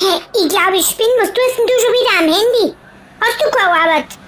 Ich glaube, ich spinne. Was tust denn du schon wieder am Handy? Hast du keine Arbeit?